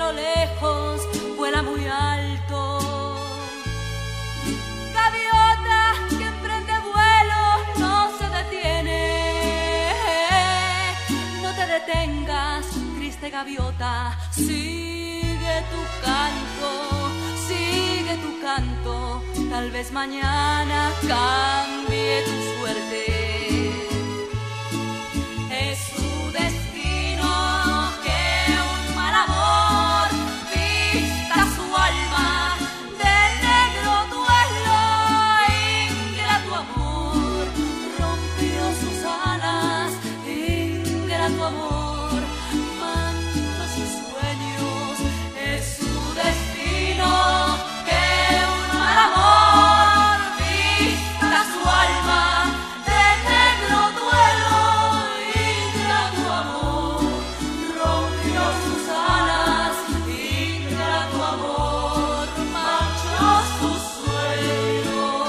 lo lejos vuela muy alto. Gaviota que emprende vuelo no se detiene. No te detengas, triste gaviota, sigue tu canto, tal vez mañana cambie tu suerte. Es tu destino que un mal amor vista su alma de negro duelo. Ingrato amor rompió sus alas, ingrato amor manchó sus sueños. Es su destino que un mal amor vista su alma de negro duelo. Ingrato amor rompió sus alas, ingrato amor manchó sus sueños.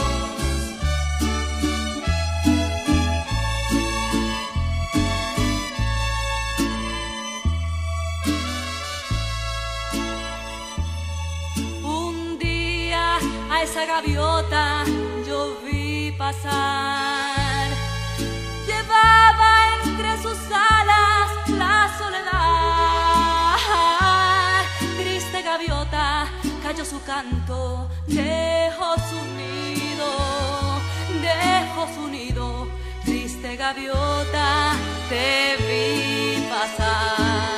Un día a esa gaviota yo vi pasar. Llevaba entre sus alas la soledad. Triste gaviota, cayó su canto, dejó su nido, dejó su nido. Triste gaviota, te vi pasar.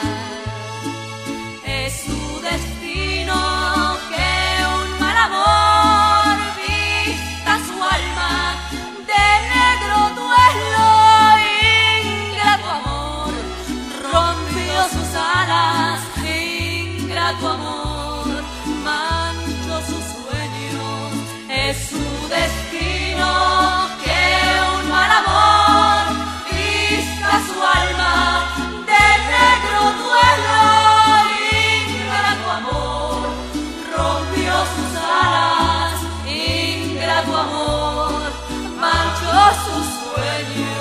Es su destino que un mal amor vista su alma de negro duelo. Ingrato amor rompió sus alas, ingrato amor manchó sus sueños. Es su destino que un mal amor vista su alma de negro duelo. Ingrato amor rompió sus alas, ingrato amor manchó sus sueños.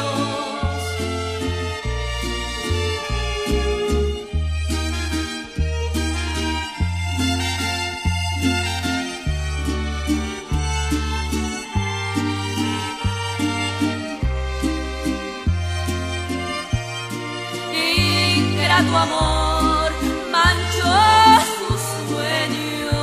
Ingrato amor manchó sus sueños.